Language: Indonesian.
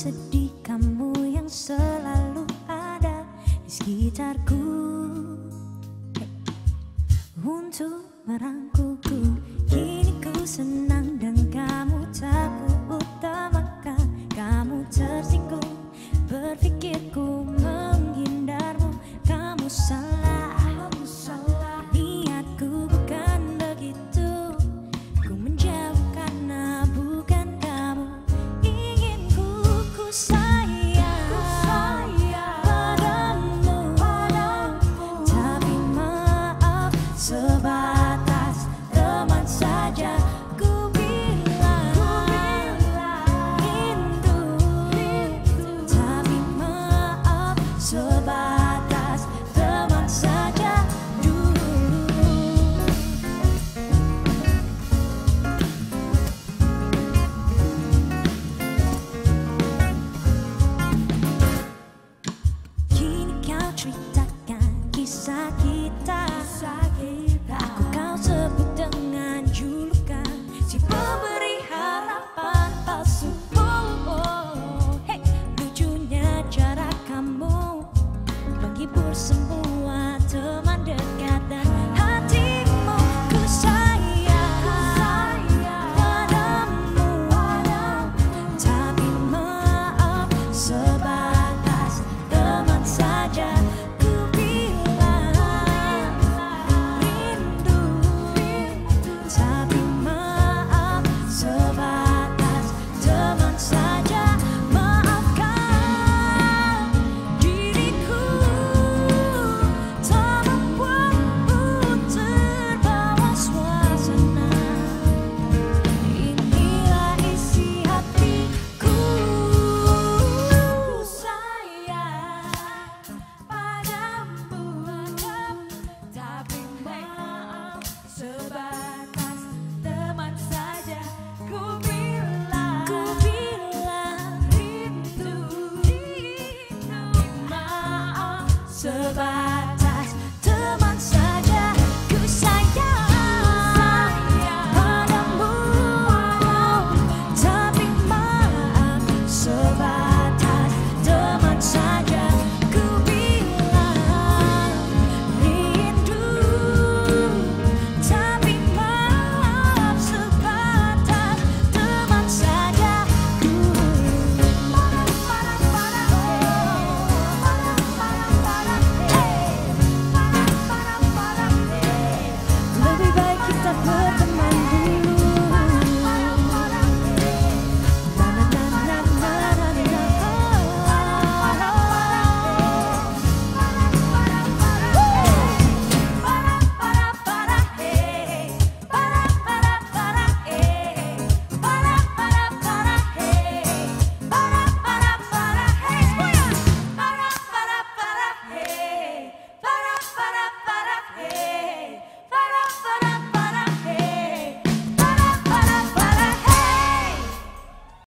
sedih, kamu yang selalu ada di sekitarku untuk merangkulku. Kini ku senang dan kamu tak ku utamakan. Kamu tersinggung, berpikirku menghindarmu. Kamu salah, niatku bukan begitu. Ku menjauh karena bukan kamu ingin ku sayang padamu. Tapi maaf, sebatas teman saja. Ku bilang rindu, tapi maaf, sebatas teman saja dulu. Kini kau ceritakan kisah kita.